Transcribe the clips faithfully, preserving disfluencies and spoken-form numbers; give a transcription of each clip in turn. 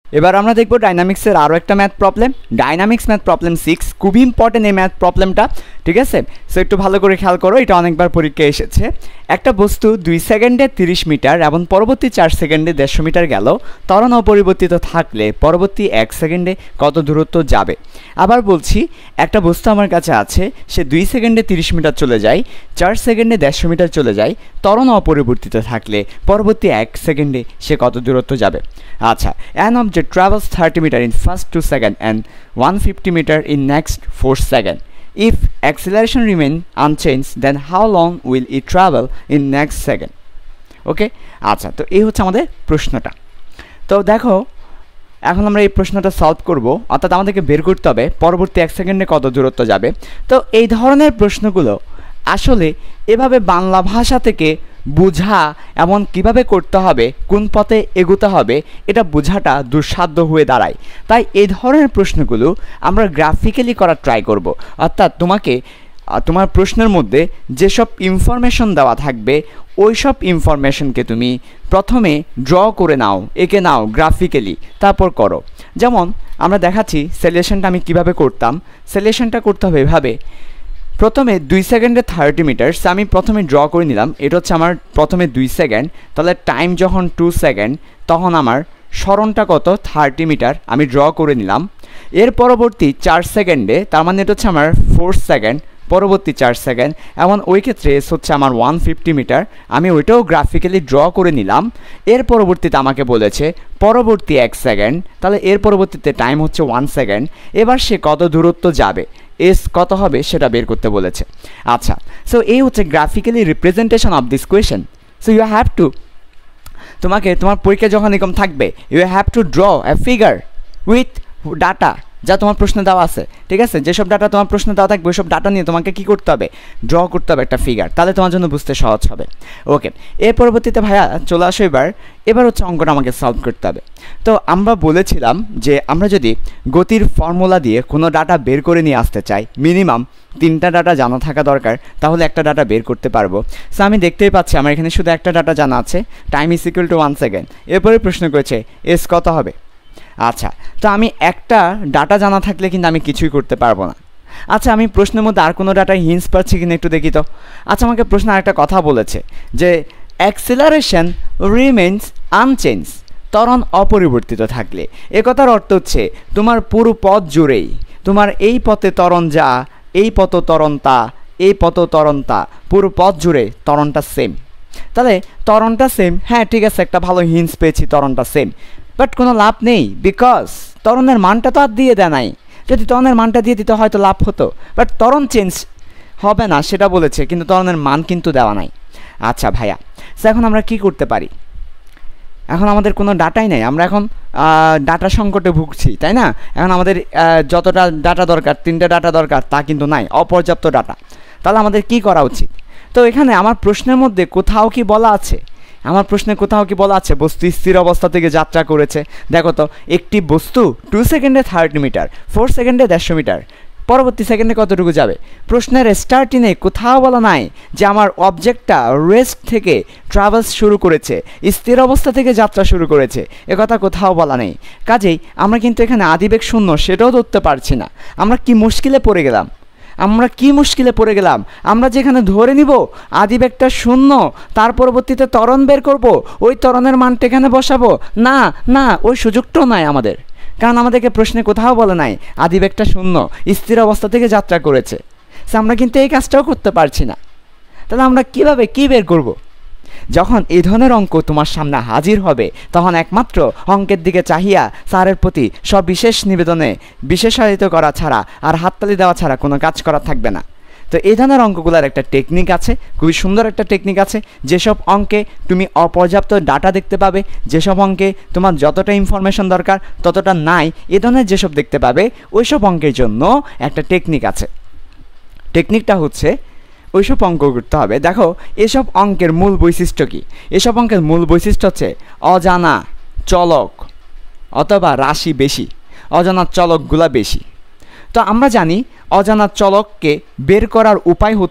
এবার আমরা দেখব ডাইনামিক্সের আরও একটা math problem, dynamics math problem six. খুবই ইম্পর্টেন্ট এই ম্যাথ প্রবলেমটা, ঠিক আছে? সো একটু ভালো করে খেয়াল করো, এটা অনেকবার পরীক্ষায় এসেছে। একটা বস্তু দুই সেকেন্ডে তিরিশ মিটার এবং পরবর্তী চার সেকেন্ডে দেড়শো মিটার গেল, ত্বরণ অপরিবর্তিত থাকলে পরবর্তী এক সেকেন্ডে কত দূরত্ব যাবে? আবার বলছি, একটা বস্তু আমার কাছে আছে, সে দুই সেকেন্ডে তিরিশ মিটার চলে যায়, চার সেকেন্ডে দেড়শো মিটার চলে যায়, ত্বরণ অপরিবর্তিত থাকলে পরবর্তী এক সেকেন্ডে সে কত দূরত্ব যাবে? আচ্ছা, an object travels thirty meter in first two seconds and one hundred fifty meter in next four seconds. If acceleration remain unchanged, then how long will it travel in next second? ওকে, আচ্ছা, তো এই হচ্ছে আমাদের প্রশ্নটা। তো দেখো, এখন আমরা এই প্রশ্নটা সলভ করব, অর্থাৎ আমাদেরকে বের করতে হবে পরবর্তী এক সেকেন্ডে কত দূরত্ব যাবে। তো এই ধরনের প্রশ্নগুলো আসলে এভাবে বাংলা ভাষা থেকে বোঝা এমন কিভাবে করতে হবে, কোন পথে এগোতে হবে, এটা বোঝাটা দুঃসাধ্য হয়ে দাঁড়ায়। তাই এই ধরনের প্রশ্নগুলো আমরা গ্রাফিক্যালি করার ট্রাই করব, অর্থাৎ তোমাকে তোমার প্রশ্নের মধ্যে যেসব ইনফরমেশন দেওয়া থাকবে ওই সব ইনফরমেশনকে তুমি প্রথমে ড্র করে নাও, এঁকে নাও গ্রাফিক্যালি, তারপর করো। যেমন আমরা দেখাচ্ছি সলিউশনটা আমি কিভাবে করতাম। সলিউশনটা করতে হবে এভাবে, প্রথমে দুই সেকেন্ডে থার্টি মিটার্স আমি প্রথমে ড্র করে নিলাম। এটা হচ্ছে আমার প্রথমে দুই সেকেন্ড, তাহলে টাইম যখন টু সেকেন্ড তখন আমার সরণটা কত, থার্টি মিটার আমি ড্র করে নিলাম। এর পরবর্তী চার সেকেন্ডে, তার মানে এটা হচ্ছে আমার ফোর সেকেন্ড, পরবর্তী চার সেকেন্ড, এমন ওই ক্ষেত্রে এস হচ্ছে আমার ওয়ান ফিফটি মিটার, আমি ওইটাও গ্রাফিক্যালি ড্র করে নিলাম। এর পরবর্তীতে আমাকে বলেছে পরবর্তী এক সেকেন্ড, তাহলে এর পরবর্তীতে টাইম হচ্ছে ওয়ান সেকেন্ড। এবার সে কত দূরত্ব যাবে, এস কত হবে সেটা বের করতে বলেছে। আচ্ছা, সো এই হচ্ছে graphically representation of this question. So you have to, তোমাকে তোমার পরীক্ষা যখন এরকম থাকবে, you have to draw a figure with data যা তোমার প্রশ্নে দেওয়া আছে, ঠিক আছে? যেসব ডাটা তোমার প্রশ্নে দেওয়া থাকবে ওইসব ডাটা নিয়ে তোমাকে কী করতে হবে, ড্র করতে হবে একটা ফিগার, তাহলে তোমার জন্য বুঝতে সহজ হবে। ওকে, এর পরবর্তীতে ভাইয়া চলে আসো এবার এবার হচ্ছে অঙ্কটা আমাকে সলভ করতে হবে। তো আমরা বলেছিলাম যে আমরা যদি গতির ফর্মুলা দিয়ে কোনো ডাটা বের করে নিয়ে আসতে চাই, মিনিমাম তিনটা ডাটা জানা থাকা দরকার, তাহলে একটা ডাটা বের করতে পারবো। সো আমি দেখতেই পাচ্ছি আমার এখানে শুধু একটা ডাটা জানা আছে, time is equal to one second. এরপরে প্রশ্ন করেছে এস কত হবে। আচ্ছা, তো আমি একটা ডাটা জানা থাকলে কিন্তু আমি কিছুই করতে পারবো না। আচ্ছা, আমি প্রশ্নের মধ্যে আর কোনো ডাটা হিন্টস পাচ্ছি কিনা একটু দেখি তো। আচ্ছা, আমাকে প্রশ্ন আরেকটা কথা বলেছে যে অ্যাক্সিলারেশন রিমেইনস আনচেঞ্জ, ত্বরণ অপরিবর্তিত থাকলে। এ কথার অর্থ হচ্ছে তোমার পুরো পথ জুড়েই, তোমার এই পথে ত্বরণ যা, এই পথ ত্বরণ তা, এই পথ ত্বরণ তা, পুরো পথ জুড়ে ত্বরণটা সেম। তাহলে ত্বরণটা সেম, হ্যাঁ ঠিক আছে, একটা ভালো হিন্টস পেয়েছি, ত্বরণটা সেম, বাট কোনো লাভ নেই, বিকজ ত্বরণের মানটা তো আর দিয়ে দেয় নাই। যদি ত্বরণের মানটা দিয়ে দিতে হয়তো লাভ হতো, বাট ত্বরণ চেঞ্জ হবে না সেটা বলেছে, কিন্তু ত্বরণের মান কিন্তু দেওয়া নাই। আচ্ছা ভাইয়া, সো এখন আমরা কি করতে পারি? এখন আমাদের কোনো ডাটাই নেই, আমরা এখন ডাটা সংকটে ভুগছি, তাই না? এখন আমাদের যতটা ডাটা দরকার, তিনটে ডাটা দরকার, তা কিন্তু নাই, অপর্যাপ্ত ডাটা। তাহলে আমাদের কি করা উচিত? তো এখানে আমার প্রশ্নের মধ্যে কোথাও কি বলা আছে, আমার প্রশ্নে কোথাও কি বলা আছে বস্তু স্থির অবস্থা থেকে যাত্রা করেছে? দেখো তো, একটি বস্তু টু সেকেন্ডে থার্টি মিটার, ফোর সেকেন্ডে দেড়শো মিটার, পরবর্তী সেকেন্ডে কতটুকু যাবে? প্রশ্নের স্টার্টিংয়ে কোথাও বলা নাই যে আমার অবজেক্টটা রেস্ট থেকে ট্রাভেলস শুরু করেছে, স্থির অবস্থা থেকে যাত্রা শুরু করেছে, একথা কোথাও বলা নেই। কাজেই আমরা কিন্তু এখানে আদিবেগ শূন্য সেটাও ধরতে পারছি না। আমরা কি মুশকিলে পড়ে গেলাম, আমরা কি মুশকিলে পড়ে গেলাম আমরা যেখানে ধরে নিব আদিবেগটা শূন্য, তার পরবর্তীতে ত্বরণ বের করব, ওই ত্বরণের মানটা এখানে বসাবো। না না, ওই সুযোগটাও নাই আমাদের, কারণ আমাদেরকে প্রশ্নে কোথাও বলে নাই আদিবেগটা শূন্য, স্থির অবস্থা থেকে যাত্রা করেছে। সে আমরা কিন্তু এই কাজটাও করতে পারছি না। তাহলে আমরা কিভাবে কি বের করব? যখন এই ধরনের অঙ্ক তোমার সামনে হাজির হবে, তখন একমাত্র অঙ্কের দিকে চাহিয়া স্যারের প্রতি সবিশেষ নিবেদনে বিশেষায়িত করা ছাড়া আর হাততালি দেওয়া ছাড়া কোনো কাজ করা থাকবে না। তো এই ধরনের অঙ্কগুলোর একটা টেকনিক আছে, খুবই সুন্দর একটা টেকনিক আছে। যেসব অঙ্কে তুমি অপর্যাপ্ত ডাটা দেখতে পাবে, যেসব অঙ্কে তোমার যতটা ইনফরমেশন দরকার ততটা নাই, এ ধরনের যেসব দেখতে পাবে, ওইসব অঙ্কের জন্য একটা টেকনিক আছে। টেকনিকটা হচ্ছে ওইসব অঙ্ক করতে হবে। দেখো, এসব অঙ্কের মূল বৈশিষ্ট্য কী? এসব অঙ্কের মূল বৈশিষ্ট্য হচ্ছে অজানা চলক অথবা রাশি বেশি, অজানা চলকগুলা বেশি। তো আমরা জানি অজানা চলককে বের করার উপায় হচ্ছে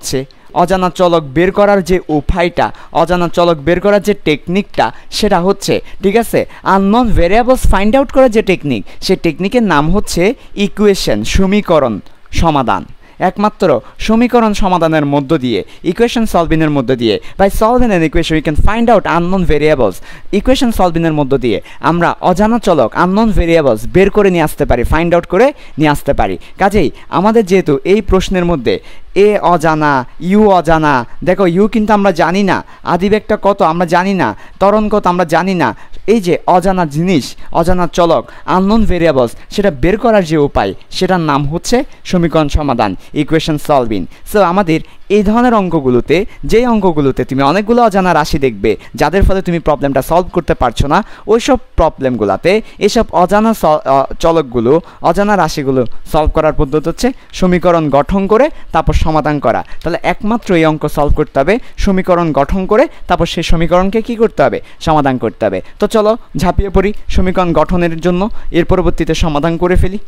অজানা চলক বের করার যে উপায়টা, অজানা চলক বের করার যে টেকনিকটা, সেটা হচ্ছে ঠিক আছে আননোন ভেরিয়েবলস ফাইন্ড আউট করার যে টেকনিক, সেই টেকনিকের নাম হচ্ছে ইকুয়েশন, সমীকরণ সমাধান। একমাত্র সমীকরণ সমাধানের মধ্য দিয়ে, ইকুয়েশন সলভিংয়ের মধ্য দিয়ে, by solving an equation we can find out unknown variables. Equation সলভিংয়ের মধ্য দিয়ে আমরা অজানা চলক, আননোন ভেরিয়েবলস বের করে নিয়ে আসতে পারি, ফাইন্ড আউট করে নিয়ে আসতে পারি। কাজেই আমাদের যেহেতু এই প্রশ্নের মধ্যে এ অজানা, ইউ অজানা, দেখো ইউ কিন্তু আমরা জানি না, আদিবেগটা কত আমরা জানি না, ত্বরণ কত আমরা জানি না, এই যে অজানা জিনিস, অজানা চলক, আননোন ভেরিয়েবলস, সেটা বের করার যে উপায়, সেটার নাম হচ্ছে সমীকরণ সমাধান, ইকুয়েশন সলভিং। সো আমাদের এই ধরনের অঙ্কগুলোতে, যেই অঙ্কগুলোতে তুমি অনেকগুলো অজানা রাশি দেখবে যাদের ফলে তুমি প্রবলেমটা সলভ করতে পারছো না, ওই সব প্রবলেমগুলোতে এসব অজানা চলকগুলো, অজানা রাশিগুলো সলভ করার পদ্ধতি হচ্ছে সমীকরণ গঠন করে তারপর সমাধান করা। তাহলে একমাত্র এই অঙ্ক সলভ করতে হবে সমীকরণ গঠন করে, তারপর সেই সমীকরণকে কি করতে হবে, সমাধান করতে হবে। তো চলো ঝাঁপিয়ে পড়ি সমীকরণ গঠনের জন্য, এর পরবর্তীতে সমাধান করে ফেলি।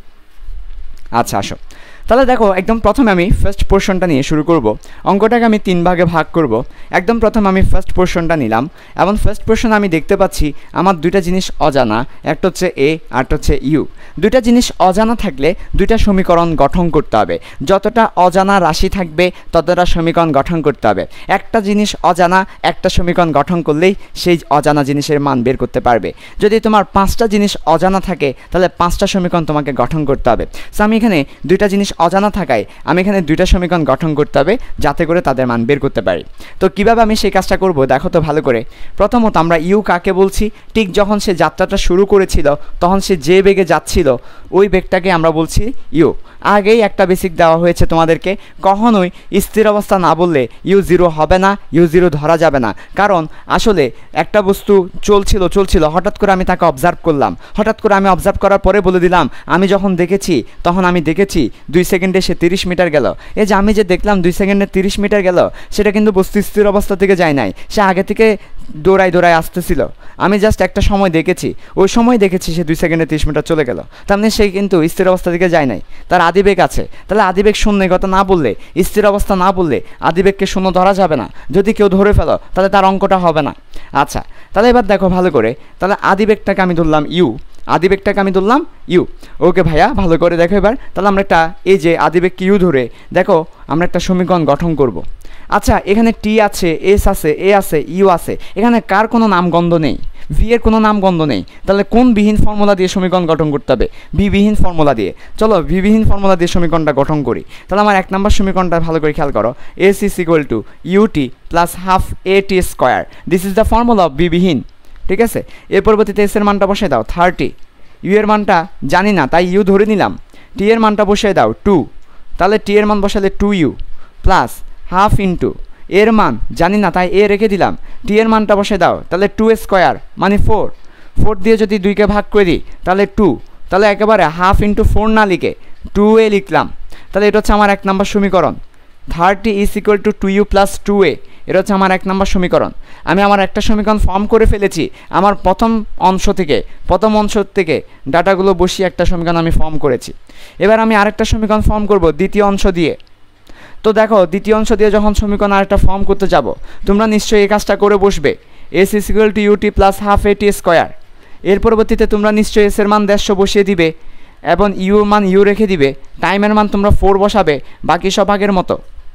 আচ্ছা আসো, তাহলে দেখো একদম প্রথমে আমি ফার্স্ট পোর্শনটা নিয়ে শুরু করব। অঙ্কটাকে আমি তিন ভাগে ভাগ করব। একদম প্রথমে আমি ফার্স্ট পোর্শনটা নিলাম, এবং ফার্স্ট পোর্শন আমি দেখতে পাচ্ছি আমার দুইটা জিনিস অজানা, একটা হচ্ছে এ আর একটা হচ্ছে ইউ। দুইটা জিনিস অজানা থাকলে দুইটা সমীকরণ গঠন করতে হবে। যতটা অজানা রাশি থাকবে ততটা সমীকরণ গঠন করতে হবে। একটা জিনিস অজানা, একটা সমীকরণ গঠন করলেই সেই অজানা জিনিসের মান বের করতে পারবে। যদি তোমার পাঁচটা জিনিস অজানা থাকে তাহলে পাঁচটা সমীকরণ তোমাকে গঠন করতে হবে। সো আমি এখানে দুইটা জিনিস অজানা থাকায় আমি এখানে দুইটা সমীকরণ গঠন করতে হবে যাতে করে তাদের মান বের করতে পারি। তো কিভাবে আমি সেই কাজটা করব দেখো তো ভালো করে। প্রথমত আমরা ইউ কাকে বলছি, ঠিক যখন সে যাত্রাটা শুরু করেছিল তখন সে যে বেগে যাচ্ছিল ওই বেগটাকে আমরা বলছি ইউ। আগেই একটা বেসিক দেওয়া হয়েছে তোমাদেরকে, কখনোই স্থির অবস্থা না বললে ইউ জিরো হবে না, ইউ জিরো ধরা যাবে না। কারণ আসলে একটা বস্তু চলছিল চলছিল হঠাৎ করে আমি তাকে অবজার্ভ করলাম, হঠাৎ করে আমি অবজার্ভ করার পরে বলে দিলাম আমি যখন দেখেছি তখন আমি দেখেছি দুই সেকেন্ডে সে তিরিশ মিটার গেল। এই যে আমি যে দেখলাম দুই সেকেন্ডে তিরিশ মিটার গেল, সেটা কিন্তু বস্তু স্থির অবস্থা থেকে যায় নাই, সে আগে থেকে দৌড়ায় দৌড়ায় আসতেছিল। আমি জাস্ট একটা সময় দেখেছি, ওই সময় দেখেছি সে দুই সেকেন্ডে তিরিশ মিটার চলে গেল, তার মানে সে কিন্তু স্থির অবস্থা থেকে যায় নাই, তার আদিবেগ আছে। তাহলে আদিবেগ শূন্য কথা না বললে, স্থির অবস্থা না বললে আদিবেগকে শূন্য ধরা যাবে না। যদি কেউ ধরে ফেলো তাহলে তার অঙ্কটা হবে না। আচ্ছা তাহলে এবার দেখো ভালো করে, তাহলে আদিবেগটাকে আমি ধরলাম ইউ, আদিবেগটাকে আমি ধরলাম ইউ। ওকে ভাইয়া ভালো করে দেখো এবার। তাহলে আমরা একটা এই যে আদিবেগকে ইউ ধরে দেখো আমরা একটা সমীকরণ গঠন করব। আচ্ছা এখানে টি আছে, এস আছে, এ আছে, ইউ আছে, এখানে কার কোনো নামগন্ধ নেই, ভি এর কোনো নামগন্ধ নেই। তাহলে কোন বিহীন ফর্মুলা দিয়ে সমীকরণ গঠন করতে হবে, ভি বিহীন ফর্মুলা দিয়ে। চলো ভি বিহীন ফর্মুলা দিয়ে সমীকরণটা গঠন করি। তাহলে আমার এক নম্বর সমীকরণটা ভালো করে খেয়াল করো, s is equal to u t plus half a t square, this is the formula of v বিহীন। ঠিক আছে, এর পরবর্তীতে এস এর মানটা বসে দাও থার্টি, ইউ এর মানটা জানি না তাই ইউ ধরে নিলাম, টি এর মানটা বসিয়ে দাও টু, তাহলে টি এর মান বসালে two u plus half into এর মান জানি না তাই এ রেখে দিলাম, টি এর মানটা বসে দাও, তাহলে টু স্কোয়ার মানে ফোর, ফোর দিয়ে যদি দুইকে ভাগ করে দিই তাহলে টু, তাহলে একেবারে হাফ ইন্টু ফোর না লিখে টু এ লিখলাম। তাহলে এটা হচ্ছে আমার এক নম্বর সমীকরণ, thirty is equal to two u plus two a, এটা হচ্ছে আমার এক নম্বর সমীকরণ। আমি আমার একটা সমীকরণ ফর্ম করে ফেলেছি, আমার প্রথম অংশ থেকে প্রথম অংশ থেকে ডাটাগুলো বসিয়ে একটা সমীকরণ আমি ফর্ম করেছি। এবার আমি আরেকটা সমীকরণ ফর্ম করব দ্বিতীয় অংশ দিয়ে। তো দেখো দ্বিতীয় অংশ দিয়ে যখন সমীকরণ আরেকটা ফর্ম করতে যাব, তোমরা নিশ্চয়ই এই কাজটা করে বসবে, s is equal to u t plus half a t square. এর পরবর্তীতে তোমরা নিশ্চয়ই এস এর মান দেড়শো বসিয়ে দিবে এবং ইউ মান ইউ রেখে দিবে, টাইমের মান তোমরা ফোর বসাবে বাকি সব আগের মতো।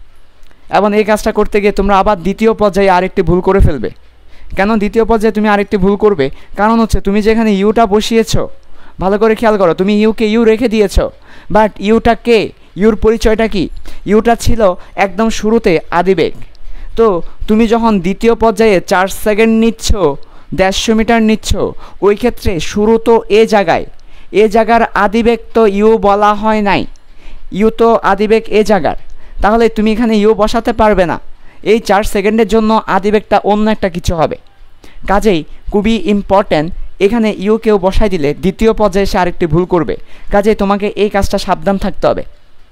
এবং এই কাজটা করতে গিয়ে তোমরা আবার দ্বিতীয় পর্যায়ে আরেকটি ভুল করে ফেলবে। কেন দ্বিতীয় পর্যায়ে তুমি আরেকটি ভুল করবে? কারণ হচ্ছে তুমি যেখানে ইউটা বসিয়েছো, ভালো করে খেয়াল করো, তুমি ইউকে ইউ রেখে দিয়েছো, বাট ইউটা কে, ইউর পরিচয়টা কি? ইউটা ছিল একদম শুরুতে আদিবেগ। তো তুমি যখন দ্বিতীয় পর্যায়ে চার সেকেন্ড নিচ্ছ, দেড়শো মিটার নিচ্ছ, ওই ক্ষেত্রে শুরু তো এ জায়গায়, এ জায়গার আদিবেগ তো ইউ বলা হয় নাই, ইউ তো আদিবেগ এ জায়গার, তাহলে তুমি এখানে ইউ বসাতে পারবে না। এই চার সেকেন্ডের জন্য আদিবেগটা অন্য একটা কিছু হবে। কাজেই খুবই ইম্পর্ট্যান্ট, এখানে ইউ কেউ বসাই দিলে দ্বিতীয় পর্যায়ে সে আরেকটি ভুল করবে। কাজেই তোমাকে এই কাজটা সাবধান থাকতে হবে।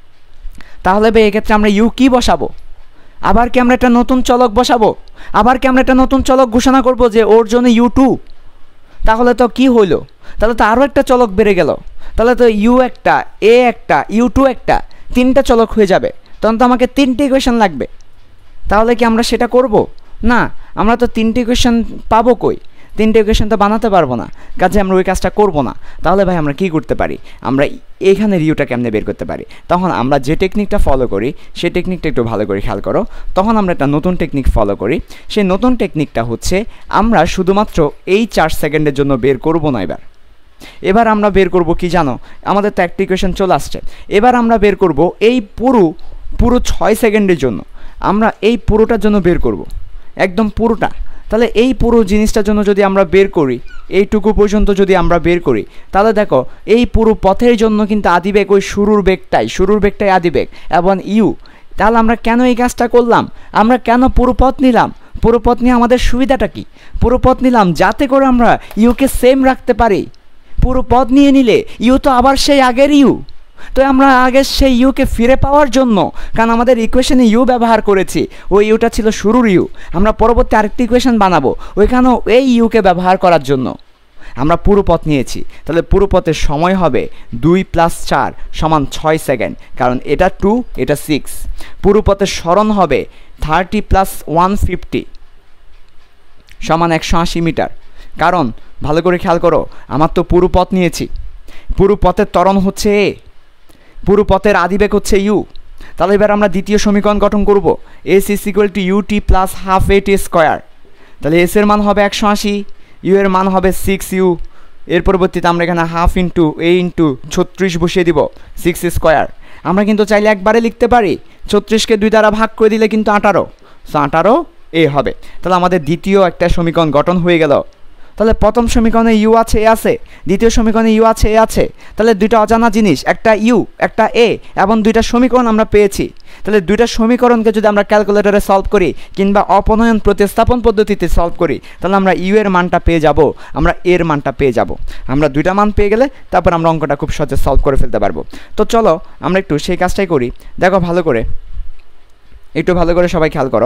তাহলে বে এক্ষেত্রে আমরা ইউ কি বসাবো? আবার কি আমরা একটা নতুন চলক বসাবো? আবার কি আমরা একটা নতুন চলক ঘোষণা করব যে ওর জন্য ইউ টু? তাহলে তো কি হইলো? তাহলে তো আরও একটা চলক বেড়ে গেল। তাহলে তো ইউ একটা, এ একটা, ইউ টু একটা, তিনটা চলক হয়ে যাবে। তখন তো আমাকে তিনটে ইকুয়েশন লাগবে। তাহলে কি আমরা সেটা করব না? আমরা তো তিনটে ইকুয়েশন পাবো কই? তিনটে ইকুয়েশন তো বানাতে পারবো না, কাজে আমরা ওই কাজটা করব না। তাহলে ভাই আমরা কি করতে পারি? আমরা এখানে ইউটা কেমনে বের করতে পারি? তখন আমরা যে টেকনিকটা ফলো করি সেই টেকনিকটা একটু ভালো করে খেয়াল করো। তখন আমরা একটা নতুন টেকনিক ফলো করি। সেই নতুন টেকনিকটা হচ্ছে আমরা শুধুমাত্র এই চার সেকেন্ডের জন্য বের করব না। এবার এবার আমরা বের করব কি জানো? আমাদের তো একটা ইকুয়েশন চলে আসছে। এবার আমরা বের করব এই পুরো পুরো ছয় সেকেন্ডের জন্য, আমরা এই পুরোটার জন্য বের করব, একদম পুরোটা। তাহলে এই পুরো জিনিসটার জন্য যদি আমরা বের করি, এইটুকু পর্যন্ত যদি আমরা বের করি, তাহলে দেখো এই পুরো পথের জন্য কিন্তু আদিবেগ ওই শুরুর বেগটাই, শুরুর বেগটাই আদিবেগ এবং ইউ। তাহলে আমরা কেন এই কাজটা করলাম? আমরা কেন পুরো পথ নিলাম? পুরো পথ নিয়ে আমাদের সুবিধাটা কি? পুরো পথ নিলাম যাতে করে আমরা ইউকে সেম রাখতে পারি। পুরো পথ নিয়ে নিলে ইউ তো আবার সেই আগের ইউ, তো আমরা আগে সেই ইউকে ফিরে পাওয়ার জন্য, কারণ আমাদের ইকুয়েশনে ইউ ব্যবহার করেছি, ওই ইউটা ছিল শুরুর ইউ, আমরা পরবর্তী আরেকটি ইকুয়েশন বানাবো ওইখানেও এই ইউকে ব্যবহার করার জন্য আমরা পুরো পথ নিয়েছি। তাহলে পুরো পথের সময় হবে দুই প্লাস চার সমান ছয় সেকেন্ড, কারণ এটা টু এটা সিক্স। পুরো পথের সরণ হবে থার্টি প্লাস ওয়ান ফিফটি সমান একশো আশি মিটার। কারণ ভালো করে খেয়াল করো, আমার তো পুরো পথ নিয়েছি, পুরো পথের ত্বরণ হচ্ছে এ, পুরো পথের আদিবেগ হচ্ছে ইউ। তাহলে এবার আমরা দ্বিতীয় সমীকরণ গঠন করব, s is equal to u t plus half a t square. তাহলে এস এর মান হবে একশো আশি, ইউ এর মান হবে সিক্স ইউ। এর পরবর্তীতে আমরা এখানে হাফ ইন্টু এ ইন্টু ছত্রিশ বসিয়ে দিব, সিক্স স্কোয়ার। আমরা কিন্তু চাইলে একবারে লিখতে পারি, ছত্রিশকে দুই দ্বারা ভাগ করে দিলে কিন্তু আঠারো, সো আঠারো এ হবে। তাহলে আমাদের দ্বিতীয় একটা সমীকরণ গঠন হয়ে গেল। তাহলে প্রথম সমীকরণে ইউ আছে এ আছে, দ্বিতীয় সমীকরণে ইউ আছে এ আছে। তাহলে দুইটা অজানা জিনিস, একটা ইউ একটা এ, এবং দুইটা সমীকরণ আমরা পেয়েছি। তাহলে দুইটা সমীকরণকে যদি আমরা ক্যালকুলেটরে সলভ করি কিংবা অপনয়ন প্রতিস্থাপন পদ্ধতিতে সলভ করি, তাহলে আমরা ইউ এর মানটা পেয়ে যাব, আমরা এর মানটা পেয়ে যাব। আমরা দুইটা মান পেয়ে গেলে তারপর আমরা অঙ্কটা খুব সহজে সলভ করে ফেলতে পারবো। তো চলো আমরা একটু সেই কাজটাই করি। দেখো ভালো করে, একটু ভালো করে সবাই খেয়াল করো।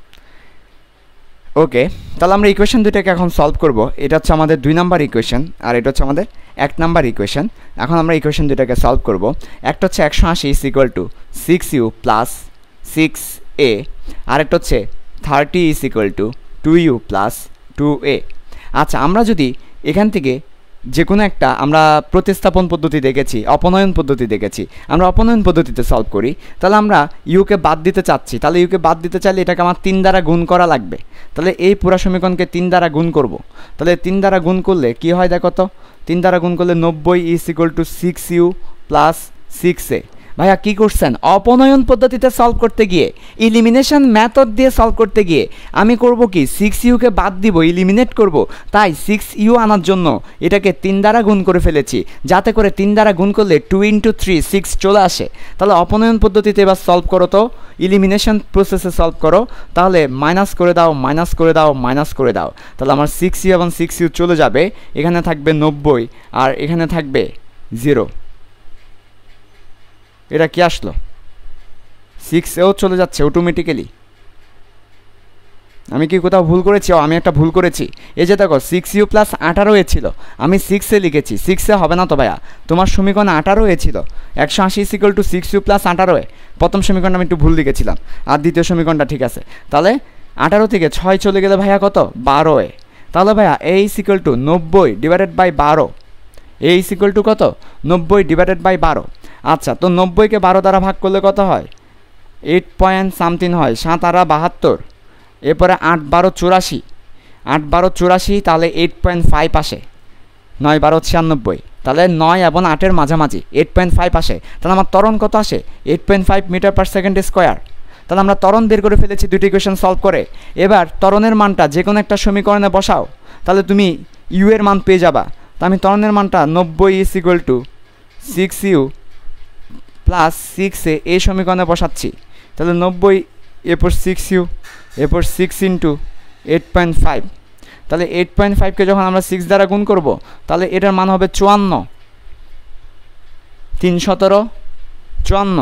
ওকে, তাহলে আমরা ইকুয়েশন দুইটাকে এখন সলভ করব। এটা হচ্ছে আমাদের দুই নাম্বার ইকুয়েশন আর এটা হচ্ছে আমাদের এক নাম্বার ইকুয়েশন। এখন আমরা ইকুয়েশন দুইটাকে সলভ করব। একটা হচ্ছে একশো আশি is equal to six u plus six a, আরেকটা হচ্ছে thirty is equal to two u plus two a. আচ্ছা, আমরা যদি এখান থেকে যে কোনো একটা, আমরা প্রতিস্থাপন পদ্ধতি দেখেছি, অপনয়ন পদ্ধতি দেখেছি, আমরা অপনয়ন পদ্ধতিতে সলভ করি। তাহলে আমরা ইউকে বাদ দিতে চাচ্ছি, তাহলে ইউকে বাদ দিতে চাইলে এটাকে আমার তিন দ্বারা গুণ করা লাগবে। তাহলে এই পুরা সমীকরণকে তিন দ্বারা গুণ করব। তাহলে তিন দ্বারা গুণ করলে কি হয় দেখো তো, তিন দ্বারা গুণ করলে নব্বই is equal to six u plus six a. ভাইয়া কী করছেন? অপনয়ন পদ্ধতিতে সলভ করতে গিয়ে, ইলিমিনেশন মেথড দিয়ে সলভ করতে গিয়ে আমি করব কি, সিক্স ইউকে বাদ দিব, ইলিমিনেট করব। তাই সিক্স ইউ আনার জন্য এটাকে তিন দ্বারা গুণ করে ফেলেছি, যাতে করে তিন দ্বারা গুণ করলে টু ইন্টু থ্রি সিক্স চলে আসে। তাহলে অপনয়ন পদ্ধতিতে এবার সলভ করো, তো ইলিমিনেশন প্রসেসে সলভ করো। তাহলে মাইনাস করে দাও, মাইনাস করে দাও, মাইনাস করে দাও। তাহলে আমার সিক্স ইউ এবং সিক্স ইউ চলে যাবে, এখানে থাকবে নব্বই আর এখানে থাকবে জিরো। এটা কি আসলো? সিক্স এও চলে যাচ্ছে অটোমেটিক্যালি। আমি কি কোথাও ভুল করেছি? ও, আমি একটা ভুল করেছি। এই যে দেখো সিক্স ইউ প্লাস আঠারো এ ছিল, আমি সিক্সে লিখেছি, সিক্সে হবে না তো ভাইয়া, তোমার সমীকরণ আঠারো এ ছিল। একশো আশি is equal to six u plus আঠারো এ, প্রথম সমীকরণটা আমি একটু ভুল লিখেছিলাম, আর দ্বিতীয় সমীকরণটা ঠিক আছে। তাহলে আঠারো থেকে ছয় চলে গেলে ভাইয়া কত? বারো এ। তাহলে ভাইয়া এই সিকুয়াল টু নব্বই ডিভাইডেড বাই বারো, এই সিকুয়াল টু কত? নব্বই ডিভাইডেড বাই বারো। আচ্ছা, তো নব্বইকে বারো দ্বারা ভাগ করলে কত হয়? এইট পয়েন্ট সামথিং হয়, সাত আরা বাহাত্তর, এরপরে আট বারো চুরাশি, আট বারো চুরাশি, তাহলে এইট পয়েন্ট ফাইভ আসে, নয় বারো ছিয়ানব্বই, তাহলে নয় এবং আটের মাঝামাঝি এইট পয়েন্ট ফাইভ আসে। তাহলে আমার ত্বরণ কত আসে? Eight point five metre per second square. তাহলে আমরা ত্বরণ বের করে ফেলেছি দুটি ইকুয়েশন সলভ করে। এবার ত্বরণের মানটা যে কোনো একটা সমীকরণে বসাও, তাহলে তুমি ইউ এর মান পেয়ে যাবা। তো আমি ত্বরণের মানটা নব্বই is equal to six u plus six a এই সমীকরণে বসাচ্ছি। তাহলে নব্বই এরপর সিক্স ইউ এরপর six into eight point five. তাহলে এইট পয়েন্ট ফাইভকে যখন আমরা সিক্স দ্বারা গুণ করব, তাহলে এটার মান হবে চুয়ান্ন, তিন সতেরো চুয়ান্ন,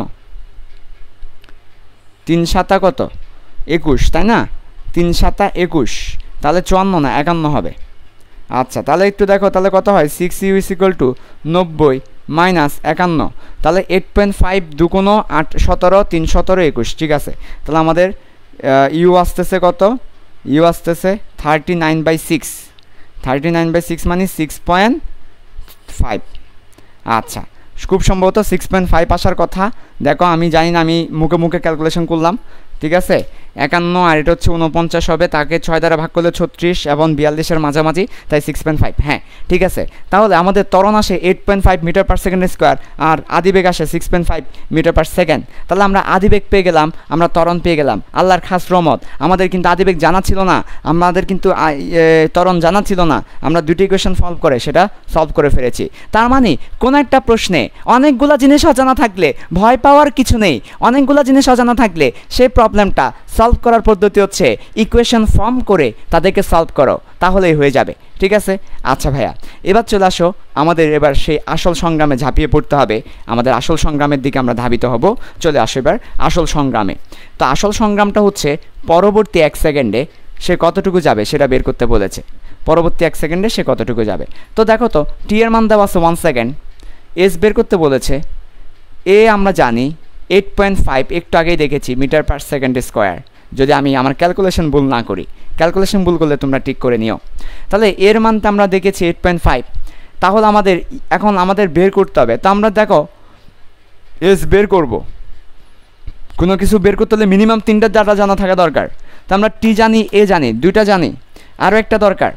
তিন সাতা কত? একুশ, তাই না? তিন সাতা একুশ, তাহলে চুয়ান্ন না একান্ন হবে। আচ্ছা, তাহলে একটু দেখো, তাহলে কত হয়? Six u is equal to নব্বই মাইনাস একান্ন, তাহলে এইট পয়েন্ট ফাইভ দুগুণ আট সতেরো, তিন সতেরো একুশ, ঠিক আছে। তাহলে আমাদের ইউ আসতেছে কত, ইউ আসতেছে thirty nine by six, thirty nine by six মানে সিক্স পয়েন্ট ফাইভ। আচ্ছা, খুব সম্ভবত সিক্স পয়েন্ট ফাইভ আসার কথা। দেখো আমি জানি না, আমি মুখে মুখে ক্যালকুলেশন করলাম, ঠিক আছে। একান্ন আর এটা হচ্ছে উনপঞ্চাশ হবে, তাকে ছয় দ্বারা ভাগ করলে ছত্রিশ এবং বিয়াল্লিশের মাঝামাঝি, তাই সিক্স পয়েন্ট ফাইভ। হ্যাঁ ঠিক আছে, তাহলে আমাদের ত্বরণ আসে eight point five metre per second square আর আদিবেগ আসে six point five metre per second. তাহলে আমরা আদিবেগ পেয়ে গেলাম, আমরা ত্বরণ পেয়ে গেলাম। আল্লাহর খাস রহমত, আমাদের কিন্তু আদিবেগ জানা ছিল না, আমাদের কিন্তু ত্বরণ জানা ছিল না, আমরা দুটি ইকুয়েশন সলভ করে সেটা সলভ করে ফেলেছি। তার মানে কোনো একটা প্রশ্নে অনেকগুলো জিনিস অজানা থাকলে ভয় পাওয়ার কিছু নেই, অনেকগুলো জিনিস অজানা থাকলে সেই প্রবলেমটা সলভ করার পদ্ধতি হচ্ছে ইকুয়েশন ফর্ম করে তাদেরকে সলভ করো, তাহলেই হয়ে যাবে, ঠিক আছে। আচ্ছা ভাইয়া, এবার চলে আসো, আমাদের এবার সেই আসল সংগ্রামে ঝাঁপিয়ে পড়তে হবে, আমাদের আসল সংগ্রামের দিকে আমরা ধাবিত হব। চলে আসো এবার আসল সংগ্রামে। তো আসল সংগ্রামটা হচ্ছে পরবর্তী এক সেকেন্ডে সে কতটুকু যাবে সেটা বের করতে বলেছে, পরবর্তী এক সেকেন্ডে সে কতটুকু যাবে। তো দেখো তো টি এর মান দেওয়া আছে ওয়ান সেকেন্ড, এস বের করতে বলেছে, এ আমরা জানি এইট পয়েন্ট ফাইভ, একটু আগেই দেখেছি মিটার পার সেকেন্ড স্কোয়ার, যদি আমি আমার ক্যালকুলেশন ভুল না করি, ক্যালকুলেশন ভুল করলে তোমরা ঠিক করে নিও। তাহলে এর মানটা আমরা দেখেছি এইট পয়েন্ট ফাইভ, তাহলে আমাদের এখন আমাদের বের করতে হবে। তো আমরা দেখো এস বের করব, কোনো কিছু বের করতে হলে মিনিমাম তিনটা ডাটা জানা থাকা দরকার। তো আমরা টি জানি, এ জানি, দুইটা জানি, আরও একটা দরকার।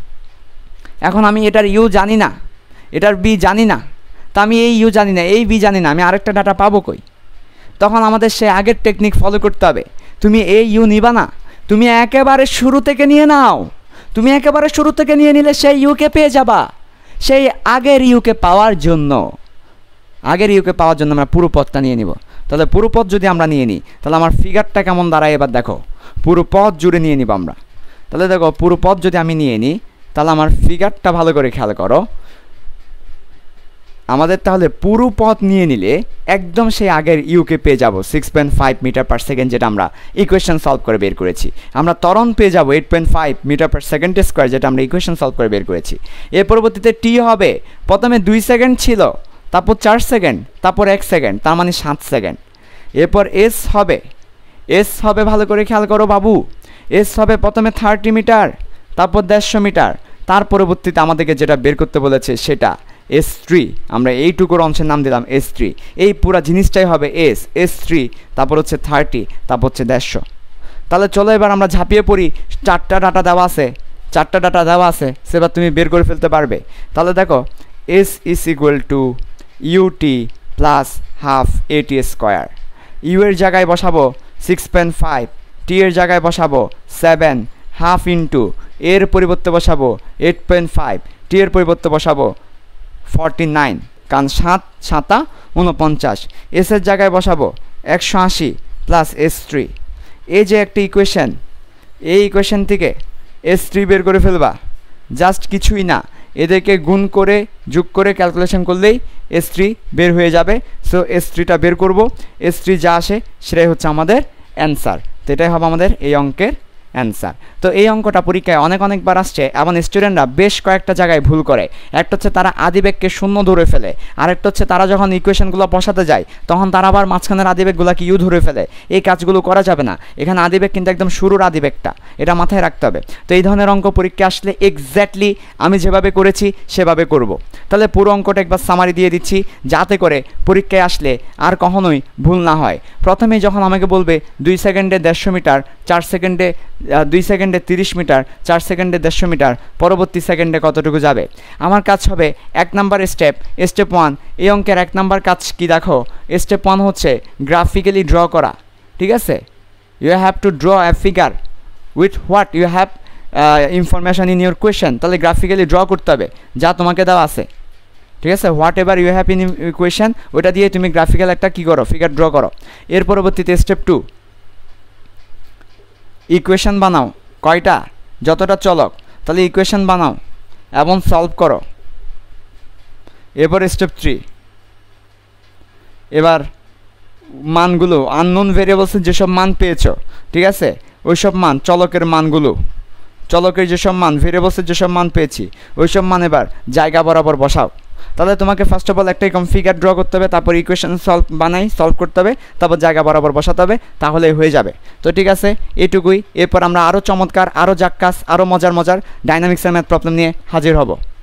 এখন আমি এটার ইউ জানি না, এটার বি জানি না, তা আমি এই ইউ জানি না, এই বি জানি না, আমি আরেকটা ডাটা পাবো কই? তখন আমাদের সে আগের টেকনিক ফলো করতে হবে। তুমি এই ইউ নিবা না, তুমি একেবারে শুরু থেকে নিয়ে নাও, তুমি একেবারে শুরু থেকে নিয়ে নিলে সেই ইউকে পেয়ে যাবা। সেই আগের ইউকে পাওয়ার জন্য আগের ইউকে পাওয়ার জন্য আমরা পুরো পথটা নিয়ে নিব। তাহলে পুরো পথ যদি আমরা নিয়ে নিই তাহলে আমার ফিগারটা কেমন দাঁড়ায় এবার দেখো, পুরো পথ জুড়ে নিয়ে নিব আমরা। তাহলে দেখো পুরো পথ যদি আমি নিয়ে নিই তাহলে আমার ফিগারটা ভালো করে খেয়াল করো, আমাদের তাহলে পুরো পথ নিয়ে নিলে একদম সেই আগের ইউকে পেয়ে যাব six point five metre per second, যেটা আমরা ইকুয়েশন সলভ করে বের করেছি। আমরা ত্বরণ পেয়ে যাব eight point five metre per second square, যেটা আমরা ইকুয়েশন সলভ করে বের করেছি। এর পরবর্তীতে টি হবে, প্রথমে দুই সেকেন্ড ছিল, তারপর চার সেকেন্ড, তারপর এক সেকেন্ড, তার মানে সাত সেকেন্ড। এরপর এস হবে, এস হবে ভালো করে খেয়াল করো বাবু, এস হবে প্রথমে থার্টি মিটার, তারপর দেড়শো মিটার, তার পরবর্তীতে আমাদেরকে যেটা বের করতে বলেছে সেটা এস থ্রি, আমরা এইটুকুর অংশের নাম দিলাম এস থ্রি। এই পুরো জিনিসটাই হবে এস, এস থ্রি, তারপর হচ্ছে থার্টি, তারপর হচ্ছে দেড়শো। তাহলে চলো এবার আমরা ঝাঁপিয়ে পড়ি, চারটা ডাটা দেওয়া আছে, চারটা ডাটা দেওয়া আছে, সেবার তুমি বের করে ফেলতে পারবে। তাহলে দেখো s is equal to u t plus half a t square. U এর জায়গায় বসাবো সিক্স পয়েন্ট ফাইভ, টি এর জায়গায় বসাবো সেভেন, হাফ ইন্টু এর পরিবর্তে বসাবো এইট পয়েন্ট ফাইভ, টি এর পরিবর্তে বসাবো ফর্টি নাইন, কারণ সাত সাতা উনপঞ্চাশ। এসের জায়গায় বসাবো একশো আশি প্লাস এস থ্রি। এই যে একটা ইকুয়েশন, এই ইকুয়েশন থেকে এস থ্রি বের করে ফেলবা, জাস্ট কিছুই না, এদেরকে গুণ করে যোগ করে ক্যালকুলেশন করলেই এস থ্রি বের হয়ে যাবে। সো এস থ্রিটা বের করব, এস থ্রি যা আসে সেটাই হচ্ছে আমাদের অ্যান্সার। তো এটাই হবে আমাদের এই অঙ্কের অ্যান্সার। তো এই অঙ্কটা পরীক্ষায় অনেক অনেকবার আসছে এবং স্টুডেন্টরা বেশ কয়েকটা জায়গায় ভুল করে। একটা হচ্ছে তারা আদিবেগকে শূন্য ধরে ফেলে, আরেকটা হচ্ছে তারা যখন ইকুয়েশনগুলো বসাতে যায় তখন তারা আবার মাঝখানের আদিবেগগুলোকে ইউ ধরে ফেলে। এই কাজগুলো করা যাবে না, এখানে আদিবেগ কিন্তু একদম শুরুর আদিবেগটা, এটা মাথায় রাখতে হবে। তো এই ধরনের অঙ্ক পরীক্ষা আসলে এক্স্যাক্টলি আমি যেভাবে করেছি সেভাবে করব। তাহলে পুরো অঙ্কটা একবার সামারি দিয়ে দিচ্ছি যাতে করে পরীক্ষায় আসলে আর কখনোই ভুল না হয়। প্রথমেই যখন আমাকে বলবে দুই সেকেন্ডে দেড়শো মিটার, চার সেকেন্ডে দুই সেকেন্ডে তিরিশ মিটার, চার সেকেন্ডে দেড়শো মিটার, পরবর্তী সেকেন্ডে কতটুকু যাবে, আমার কাজ হবে এক নাম্বার স্টেপ, স্টেপ ওয়ান। এই অঙ্কের এক নাম্বার কাজ কি দেখো, স্টেপ ওয়ান হচ্ছে গ্রাফিক্যালি ড্র করা, ঠিক আছে। You have to draw a figure with what you have information in your question. তাহলে গ্রাফিক্যালি ড্র করতে হবে যা তোমাকে দেওয়া আছে, ঠিক আছে। Whatever you have in equation ওইটা দিয়ে তুমি গ্রাফিক্যাল একটা কী করো, ফিগার ড্র করো। এর পরবর্তীতে স্টেপ টু, ইকুয়েশন বানাও, কয়টা, যতটা চলক, তাহলে ইকুয়েশন বানাও এবং সলভ করো। এরপর স্টেপ থ্রি, এবার মানগুলো আননোন ভেরিয়েবলসের যেসব মান পেয়েছো, ঠিক আছে, ওই সব মান চলকের মানগুলো, চলকের যেসব মান ভেরিয়েবলসের যেসব মান পেয়েছি ওই সব মান এবার জায়গা বরাবর বসাও। তাহলে তোমাকে ফার্স্ট অফ অল একটা এরকম ফিগার ড্র করতে হবে, তারপর ইকুয়েশন সলভ বানাই সলভ করতে হবে, তারপর জায়গা বরাবর বসাতে হবে, তাহলেই হয়ে যাবে। তো ঠিক আছে, এটুকুই। এরপর আমরা আরও চমৎকার, আরও জাক্কাস, আরও মজার মজার ডাইনামিক্সের ম্যাথ প্রবলেম নিয়ে হাজির হব।